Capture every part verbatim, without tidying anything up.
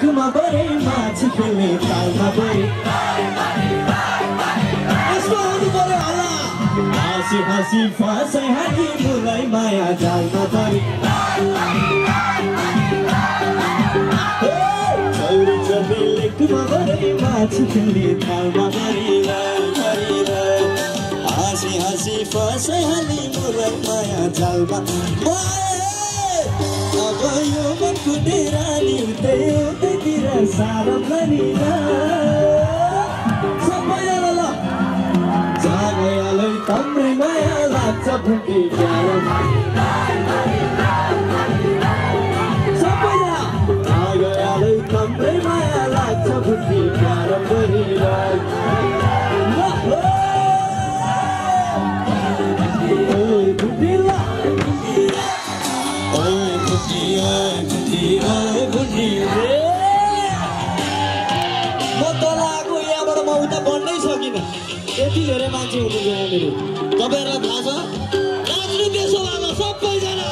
लेकमा बरे माछी खेल्ने तालमा बरे यसमा आउनु पर्यो होला हाँसी हाँसी फसाइ हाली मुलाई माया जालमा बरे चौरी चौरी लेकमा बरे माछी खेल्ने तालमा बरे हाँसी हाँसी फसाइ हाली मुलाई माया जालमा अब यो मनको डेरा नि उतै उतैतिर सारम गरिन सबैजना ल जागयालै तम्रै माया लाग्छ फुटी प्यारो सबैजना जागयालै तम्रै माया लाग्छ फुटी प्यारो गरिन ओइ फुटी ल म तल आएको यहाँबाट म उता बढ्नै सकिनँ यति धेरै मान्छे हुनुहुन्छ यहाँनिर तपाईँहरूलाई थाहा छ नाच्नु त्यसो भए सबैजना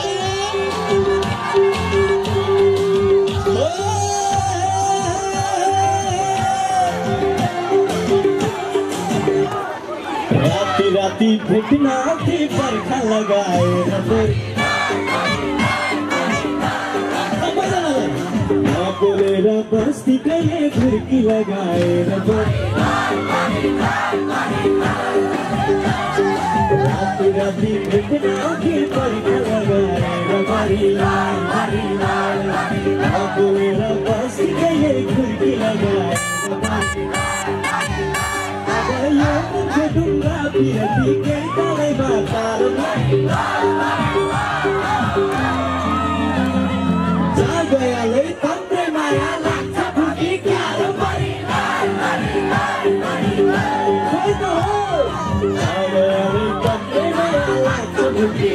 राति राति भेट्न आउँथे बर्खा लगाएर बोलेर बस्ती कहिले फुर्की लगाएर राति राति भेट्न आउँथे बर्खा लगाएर बोलेर बस्ती कहिले फुर्की लगाएर अब यो मुखको ढुङ्गा बिरतीकै तलैमा तारो जागयालै तम्रै माया लाग्छ फुटी प्यारो होइन हो जागयालै तम्रै माया लाग्छ फुटी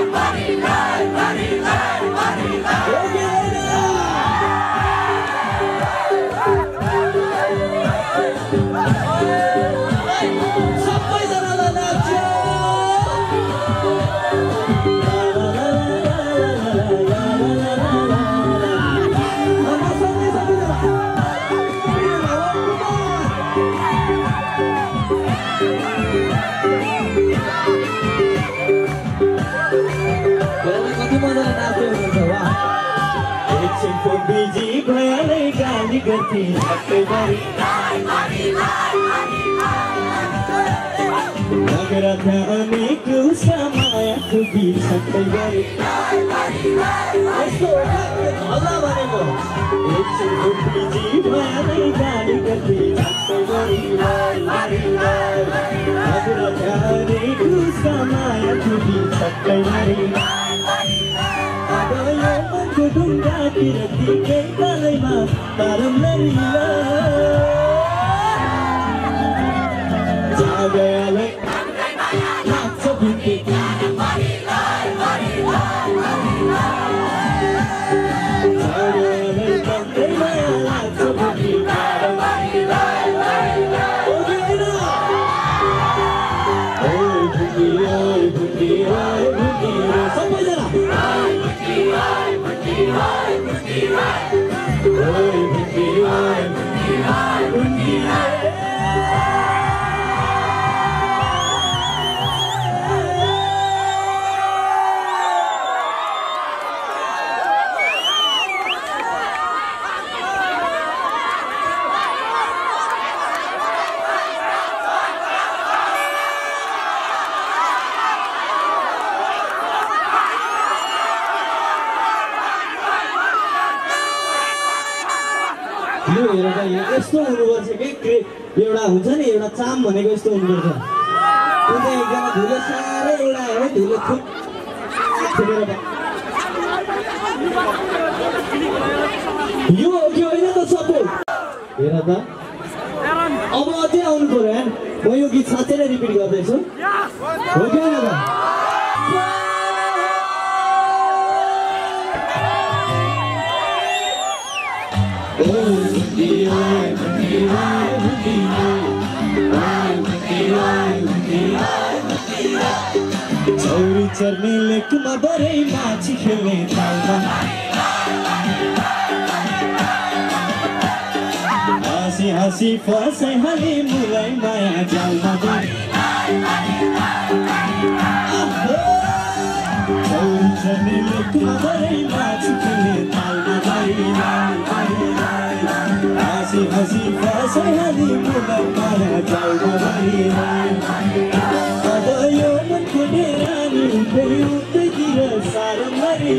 सबैजनालाई नाच्यो एकछिनको बिजी भयालै गाली गर्थे सधैँभरि नगरथा अनेको मायाको बिच सधैँभरि यस्तो हल्ला भनेको एकछिनको बिजी भयालै गाली गर्थे सधैँभरि नगरथा अनेको मायाको बिच सधैँभरि अब यो मनको ढुङ्गा बिरतीकै तलैमा तारम लरिला जागयालै लाग्छ फुटी जागयालै तम्रै माया लाग्छ फुटी सबैजना यो हेरेर यहाँ यस्तो हुनुपर्छ कि एउटा हुन्छ नि एउटा चाम भनेको यस्तो हुनुपर्छ अन्त एकजना धुलो साह्रै एउटा है धुलो थुप थुपेर यो हो कि होइन त सपोर्ट हेर त अब अझै आउनु पर्यो यार म यो गीत साँच्चै नै रिपिट गर्दैछु हो कि होइन त चौरी चर्ने लेकमा बरै माछी खेल्ने तालमा हाँसी हाँसी फसाइहाले मुलाई माया जालमा चौरचने लेखमा भरैमा छुट्ने तालमा हाँसी हाँसी फसाइहाले मुलाई माया जालमा अब यो मनको डेरानी उठै उठैतिर सारम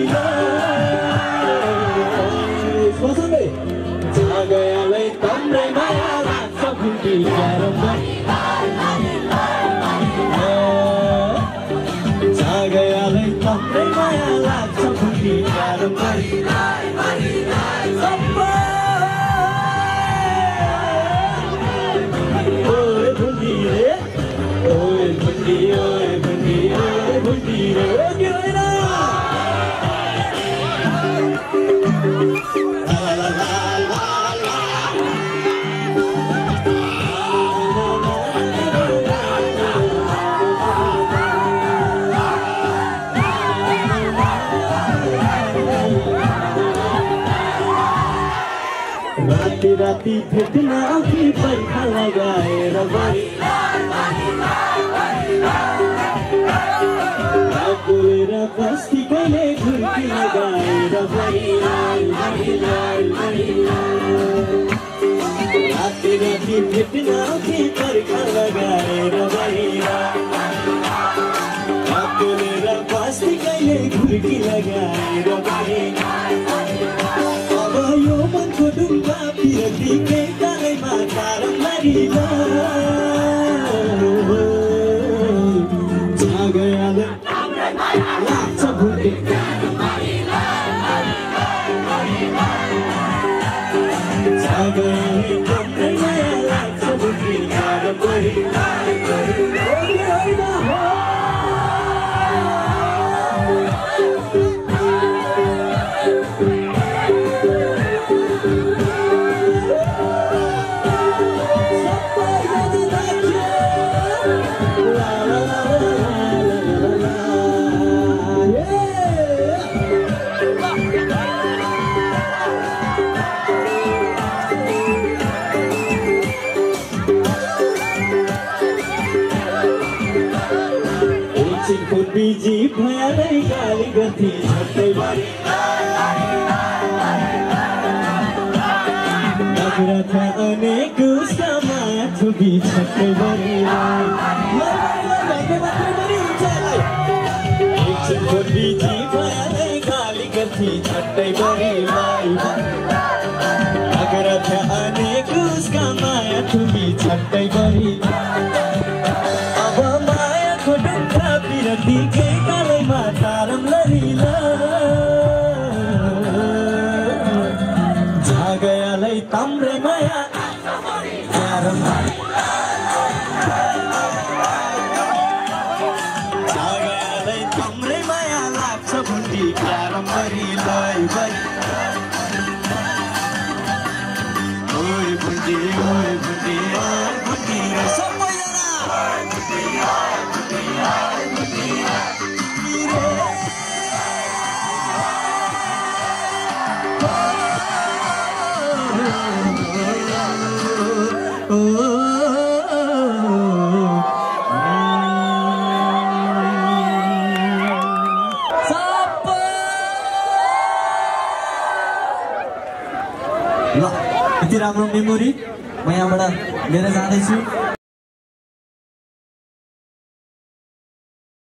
मसँगै जागयालाई तम्रै माया लाग्छ फुटी जागयालाई तम्रै माया लाग्छ फुटी ओए फुटी रे ओए फुटी ओए फुटी ओए फुटी रे के होइन राती राती भेट्न अघि पर्खा लगाएर बोलेर बस्ती कहिले घुर्की लगाएर राती राती भेट्न अघि पर्खा लगाएर बोलेर बस्ती कहिले घुर्की लगाएर यो मनको डुङ्गा पिरतीकै डालैमा तारम मारिल जागयाले लाग्छ भुटे जागयाले तम्रै माया लाग्छ भुटे बिजी भएरै गाली गर्थी झट्टै नगरथ अनेक उसमा छुबी झट्टै एकछिनको बिजी भएरै गाली गर्थी झट्टै नगरथ अनेक उसका माया छुबी झट्टै अब मायाको डुङ्गा पिरतीकै डालैमा तारम लरिल जागयालाई तम्रै माया जागयालाई तम्रै माया लाग्छ भुटी क्यारम बरिलाई ओए भुटी ओए भुटी ओए भुटी ल यति राम्रो मेमोरी म यहाँबाट लिएर जाँदैछु।